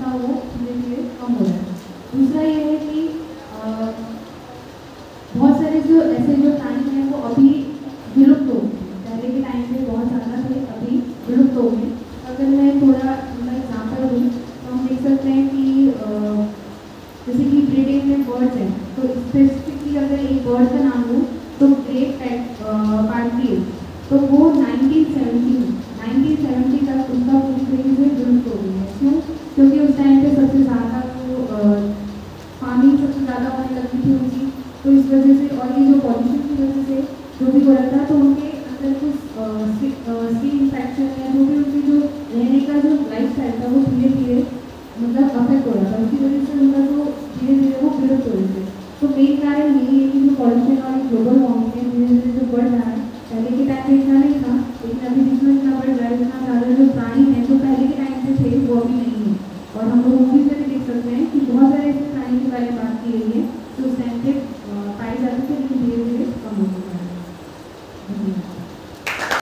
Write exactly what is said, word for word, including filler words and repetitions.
था वो धीरे धीरे कम हो रहा है। दूसरा ये है कि आ, बहुत सारे जो ऐसे जो प्राणी हैं वो अभी विलुप्त हो गए। पहले के टाइम पे बहुत ज़्यादा थे, अभी विलुप्त हो गए। अगर मैं थोड़ा उनका एग्जाम्पल दूँ तो हम देख सकते हैं कि जैसे कि ब्रीडिंग में बर्ड्स हैं, तो स्पेसिफिकली अगर एक बर्ड का नाम लूँ तो ग्रेट पार्टली, तो वो नाइनटीन सेवेंटी तक उसका पूरी तरीके से विलुप्त हो गई है। क्यों? क्योंकि उस टाइम पे सबसे ज़्यादा वो फार्मिंग सबसे ज़्यादा होने लगी थी उनकी, तो इस वजह से और ये जो पॉल्यूशन की वजह से जो भी हो रहा था, तो उनके अंदर कुछ स्किन इन्फेक्शन या जो भी उनकी जो रहने का जो लाइफ स्टाइल था वो धीरे धीरे मतलब अफेक्ट हो रहा था। उसकी वजह से उनका जो धीरे धीरे वो विलुप्त हो रहे थे। तो मेन कारण यही है कि जो पॉल्यूशन और ग्लोबल वार्मिंग है धीरे धीरे जो बढ़ रहा है। पहले के टाइम पे इतना नहीं था, लेकिन अभी जितना इतना बढ़ रहा है, इतना ज़्यादा जो प्राणी हैं जो पहले के टाइम पे थे वो अभी नहीं है। और हम लोग मूवीज में भी देख सकते हैं कि बहुत सारे ऐसे प्राणी के बारे में बात की गई है